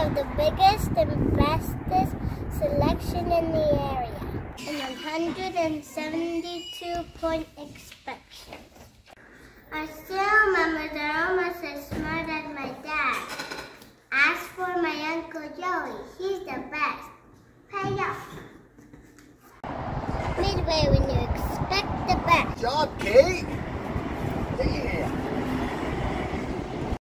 have the biggest and bestest selection in the area and 172-point inspection. I still remember they're almost as smart as my dad. As for my Uncle Joey, he's the best. Pay up. Midway, when you expect the best. Good job, Kate. Damn.